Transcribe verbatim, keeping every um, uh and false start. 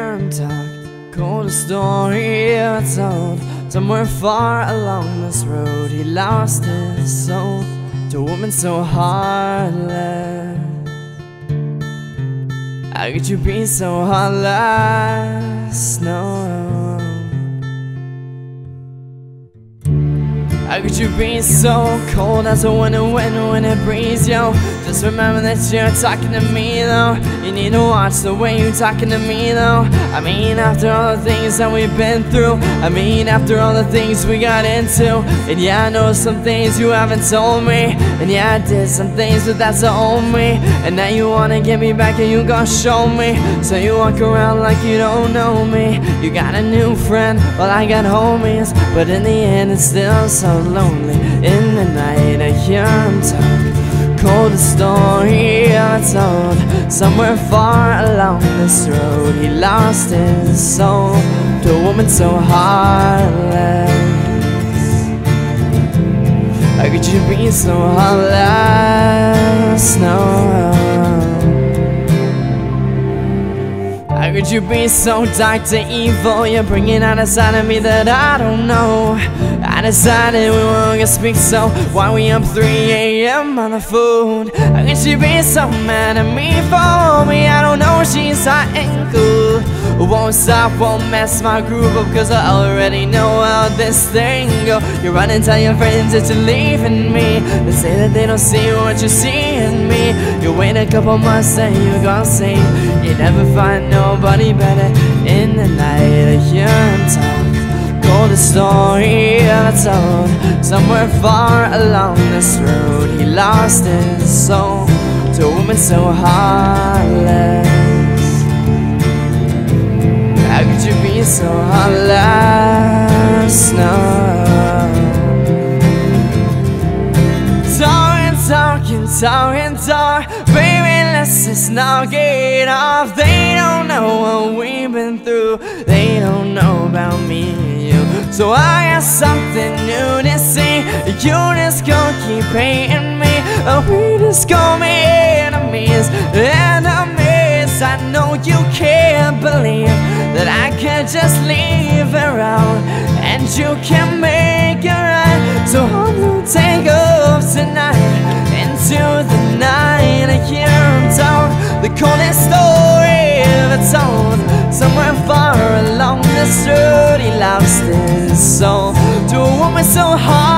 hear him talk. Coldest story ever told. Somewhere far along this road, he lost his soul to a woman so heartless. How could you be so heartless? No. How could you be so cold as a winter wind when it breathes, yo? Just remember that you're talking to me, though. You need to watch the way you're talking to me, though. I mean, after all the things that we've been through, I mean, after all the things we got into. And yeah, I know some things you haven't told me. And yeah, I did some things, but that's the only. And now you wanna get me back and you gon' show me. So you walk around like you don't know me. You got a new friend, well I got homies. But in the end it's still so lonely. In the night I hear him talk. Coldest story ever told. Somewhere far along this road, he lost his soul to a woman so heartless. How could you be so heartless? No. How could you be so dark to evil? You're bringing out a side of me that I don't know. I decided we weren't gonna speak, so why we up three A M on the phone? How could she be so mad at me for me? I don't know, she's hot and cool. Won't stop, won't mess my groove up, cause I already know how this thing go. You run and tell your friends that you're leaving me. They say that they don't see what you see in me. You wait a couple months and you gon' see you never find nobody better. In the night I hear him talk. Coldest story ever told. Somewhere far along this road, he lost his soul to a woman so heartless. How could you be so heartless? No. Talking, talking, talking, talk. Baby, let's just knock it off. They don't know what we've been through. They don't know about me and you. So I got something new to see. You just gon' keep hating me. Oh, we just gon' be enemies, enemies. I know you can't believe that I can just leave around and you can make it right. So I'm gonna take off tonight into the night. I hear him talk, the coldest story ever told. Somewhere far along this road, he lost his soul to a woman so hard.